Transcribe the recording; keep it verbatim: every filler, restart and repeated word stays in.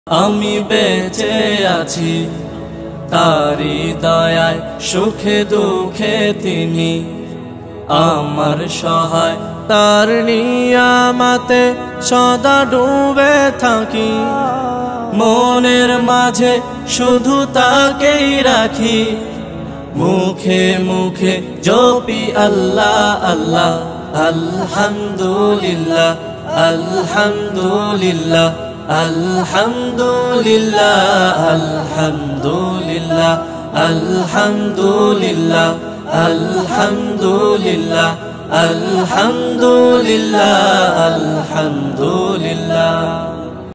আমি বেঁচে আছি তারি দয়ায়, সুখে দুঃখে তিনি আমার সহায়। তার নিয়ামতে সদা ডুবে থাকি, মনের মাঝে শুধু তাকেই রাখি। মুখে মুখে জপি আল্লাহ আল্লাহ, আলহামদুলিল্লাহ আলহামদুলিল্লাহ আলহামদুলিল্লাহ আলহামদুলিল্লাহ আলহামদুলিল্লাহ আলহামদুলিল্লাহ আলহামদুলিল্লাহ আলহামদুলিল্লাহ।